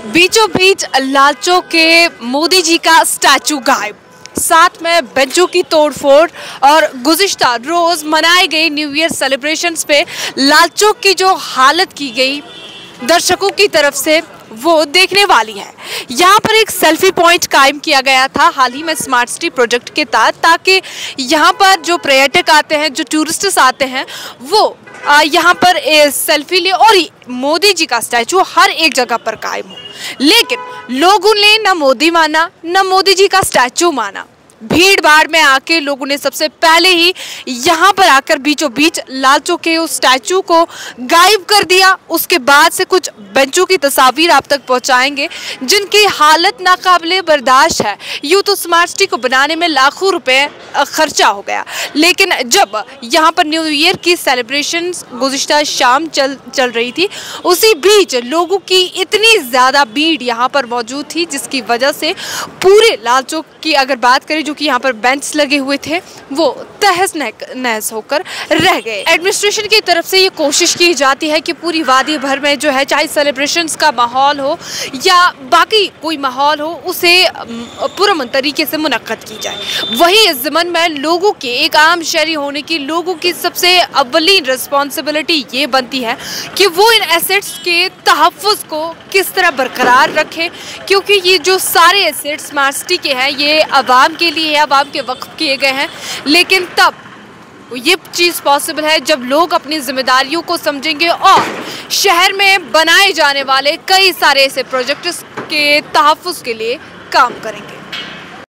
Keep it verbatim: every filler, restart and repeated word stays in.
बीचों बीच लाल चौक के मोदी जी का स्टैचू गायब, साथ में बेंचों की तोड़फोड़ और गुज़िश्ता रोज मनाए गए न्यू ईयर सेलिब्रेशंस पे लाल चौक की जो हालत की गई दर्शकों की तरफ से वो देखने वाली है। यहाँ पर एक सेल्फी पॉइंट कायम किया गया था हाल ही में स्मार्ट सिटी प्रोजेक्ट के तहत, ताकि यहाँ पर जो पर्यटक आते हैं, जो टूरिस्ट्स आते हैं, वो यहाँ पर सेल्फी ले और मोदी जी का स्टैचू हर एक जगह पर कायम हो। लेकिन लोगों ने न मोदी माना न मोदी जी का स्टैचू माना। भीड़ भाड़ में आके लोगों ने सबसे पहले ही यहाँ पर आकर बीचों बीच लाल चौक के उस स्टैचू को गायब कर दिया। उसके बाद से कुछ बेंचों की तस्वीर आप तक पहुँचाएंगे जिनकी हालत नाकाबिले बर्दाश्त है। यूँ तो स्मार्ट सिटी को बनाने में लाखों रुपए खर्चा हो गया, लेकिन जब यहाँ पर न्यू ईयर की सेलिब्रेशन गुज़िश्ता शाम चल चल रही थी, उसी बीच लोगों की इतनी ज़्यादा भीड़ यहाँ पर मौजूद थी जिसकी वजह से पूरे लाल चौक की अगर बात करें, जो कि यहाँ पर बेंच लगे हुए थे, वो तहस नहस होकर रह गए। एडमिनिस्ट्रेशन की तरफ से ये कोशिश की जाती है कि पूरी वादी भर में जो है, चाहे सेलिब्रेशंस का माहौल हो या बाकी कोई माहौल हो, उसे पुरअमन तरीके से मुनक्कद की जाए। वही इस ज़मन में लोगों के एक आम शहरी होने की लोगों की सबसे अव्वलीन रिस्पॉन्सिबिलिटी ये बनती है कि वो इन एसेट्स के तहफ़्फ़ुज़ को किस तरह बरकरार रखें, क्योंकि ये जो सारे एसेट्स स्मार्ट सिटी के हैं ये आवाम के लिए है, आवाम के वक्फ किए गए हैं। लेकिन तब ये चीज़ पॉसिबल है जब लोग अपनी जिम्मेदारियों को समझेंगे और शहर में बनाए जाने वाले कई सारे ऐसे प्रोजेक्ट्स के तहफ़्फ़ुज़ के लिए काम करेंगे।